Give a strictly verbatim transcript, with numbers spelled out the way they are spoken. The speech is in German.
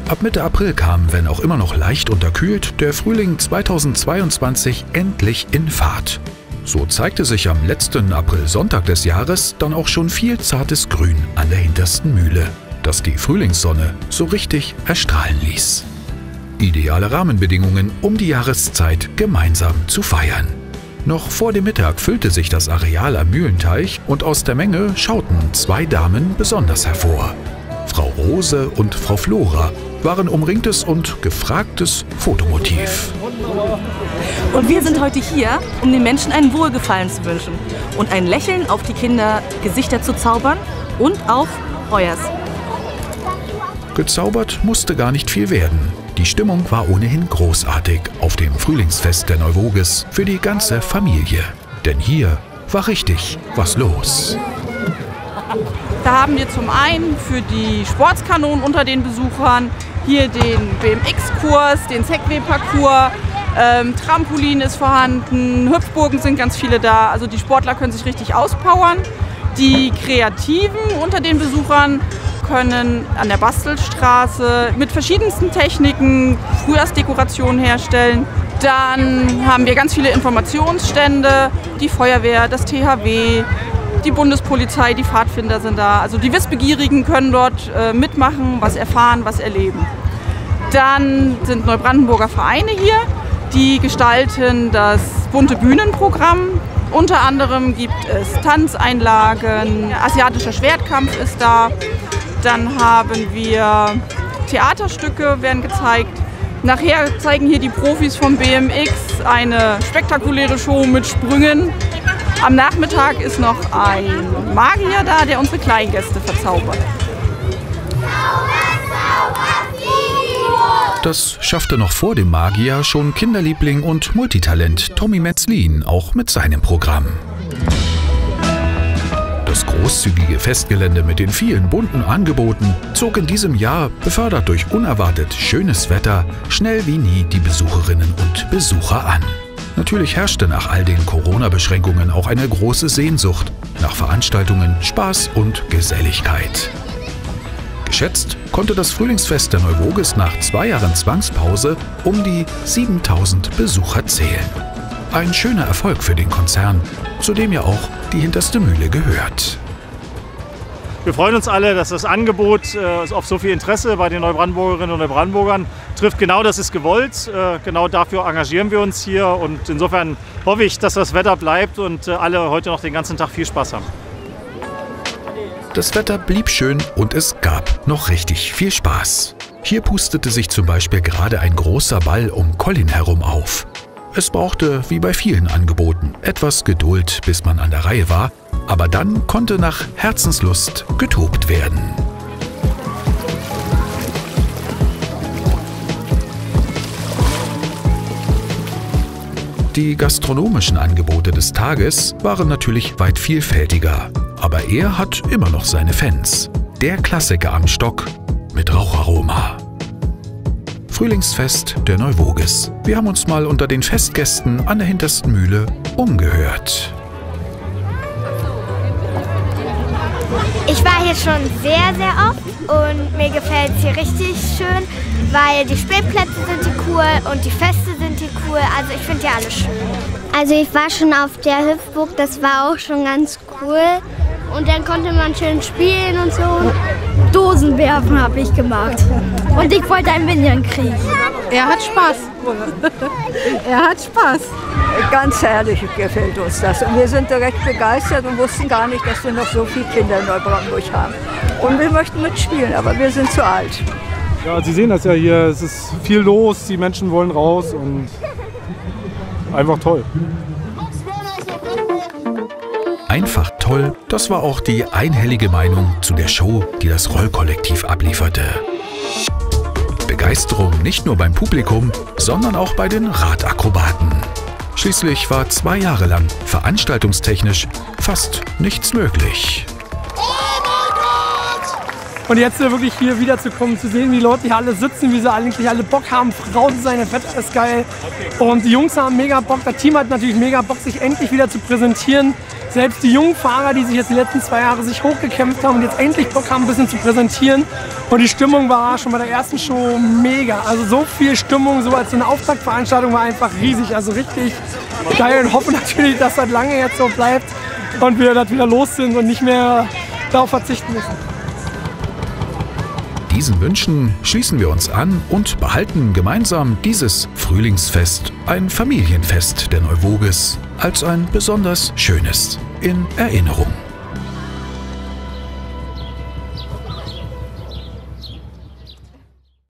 Ab Mitte April kam, wenn auch immer noch leicht unterkühlt, der Frühling zweitausendzweiundzwanzig endlich in Fahrt. So zeigte sich am letzten Aprilsonntag des Jahres dann auch schon viel zartes Grün an der hintersten Mühle, das die Frühlingssonne so richtig erstrahlen ließ. Ideale Rahmenbedingungen, um die Jahreszeit gemeinsam zu feiern. Noch vor dem Mittag füllte sich das Areal am Mühlenteich und aus der Menge schauten zwei Damen besonders hervor. Frau Rose und Frau Flora waren umringtes und gefragtes Fotomotiv. Und wir sind heute hier, um den Menschen ein Wohlgefallen zu wünschen und ein Lächeln auf die Kindergesichter zu zaubern und auf euers. Gezaubert musste gar nicht viel werden. Die Stimmung war ohnehin großartig auf dem Frühlingsfest der Neuwoges für die ganze Familie. Denn hier war richtig was los. Da haben wir zum einen für die Sportskanonen unter den Besuchern hier den B M X-Kurs, den Segway-Parcours, ähm, Trampolin ist vorhanden, Hüpfburgen sind ganz viele da. Also die Sportler können sich richtig auspowern. Die Kreativen unter den Besuchern können an der Bastelstraße mit verschiedensten Techniken Frühjahrsdekorationen herstellen. Dann haben wir ganz viele Informationsstände, die Feuerwehr, das T H W, die Bundespolizei, die Pfadfinder sind da. Also die Wissbegierigen können dort äh, mitmachen, was erfahren, was erleben. Dann sind Neubrandenburger Vereine hier, die gestalten das bunte Bühnenprogramm. Unter anderem gibt es Tanzeinlagen, asiatischer Schwertkampf ist da. Dann haben wir Theaterstücke, werden gezeigt. Nachher zeigen hier die Profis vom B M X eine spektakuläre Show mit Sprüngen. Am Nachmittag ist noch ein Magier da, der unsere Kleingäste verzaubert. Das schaffte noch vor dem Magier schon Kinderliebling und Multitalent Tommy Metzlin auch mit seinem Programm. Das großzügige Festgelände mit den vielen bunten Angeboten zog in diesem Jahr, befördert durch unerwartet schönes Wetter, schnell wie nie die Besucherinnen und Besucher an. Natürlich herrschte nach all den Corona-Beschränkungen auch eine große Sehnsucht nach Veranstaltungen, Spaß und Geselligkeit. Geschätzt konnte das Frühlingsfest der Neuwoges nach zwei Jahren Zwangspause um die siebentausend Besucher zählen. Ein schöner Erfolg für den Konzern, zu dem ja auch die hinterste Mühle gehört. Wir freuen uns alle, dass das Angebot äh, auf so viel Interesse bei den Neubrandenburgerinnen und Neubrandenburgern trifft. Genau das ist gewollt. Äh, genau dafür engagieren wir uns hier. Und insofern hoffe ich, dass das Wetter bleibt und äh, alle heute noch den ganzen Tag viel Spaß haben. Das Wetter blieb schön und es gab noch richtig viel Spaß. Hier pustete sich zum Beispiel gerade ein großer Ball um Colin herum auf. Es brauchte, wie bei vielen Angeboten, etwas Geduld, bis man an der Reihe war, aber dann konnte nach Herzenslust getobt werden. Die gastronomischen Angebote des Tages waren natürlich weit vielfältiger, aber er hat immer noch seine Fans. Der Klassiker am Stock mit Raucharoma. Frühlingsfest der Neuwoges. Wir haben uns mal unter den Festgästen an der hintersten Mühle umgehört. Ich war hier schon sehr, sehr oft und mir gefällt es hier richtig schön, weil die Spielplätze sind hier cool und die Feste sind hier cool. Also ich finde hier alles schön. Also ich war schon auf der Hüpfburg, das war auch schon ganz cool. Und dann konnte man schön spielen und so. Dosen werfen habe ich gemacht. Und ich wollte ein Minion kriegen. Er hat Spaß. Er hat Spaß. Ganz herrlich gefällt uns das. Und wir sind direkt begeistert und wussten gar nicht, dass wir noch so viele Kinder in Neubrandenburg haben. Und wir möchten mitspielen, aber wir sind zu alt. Ja, Sie sehen das ja hier. Es ist viel los, die Menschen wollen raus und einfach toll. Einfach toll, das war auch die einhellige Meinung zu der Show, die das Rollkollektiv ablieferte. Begeisterung nicht nur beim Publikum, sondern auch bei den Radakrobaten. Schließlich war zwei Jahre lang veranstaltungstechnisch fast nichts möglich. Oh mein Gott! Und jetzt äh, wirklich hier wiederzukommen, zu sehen, wie die Leute hier alle sitzen, wie sie eigentlich alle Bock haben, Frau zu sein, das Wetter ist geil. Und die Jungs haben mega Bock, das Team hat natürlich mega Bock, sich endlich wieder zu präsentieren. Selbst die jungen Fahrer, die sich jetzt die letzten zwei Jahre sich hochgekämpft haben und jetzt endlich Bock haben, ein bisschen zu präsentieren. Und die Stimmung war schon bei der ersten Show mega. Also so viel Stimmung, so als so eine Auftaktveranstaltung war einfach riesig. Also richtig geil und hoffe natürlich, dass das lange jetzt so bleibt und wir das wieder los sind und nicht mehr darauf verzichten müssen. Diesen Wünschen schließen wir uns an und behalten gemeinsam dieses Frühlingsfest, ein Familienfest der Neuwoges, als ein besonders schönes in Erinnerung.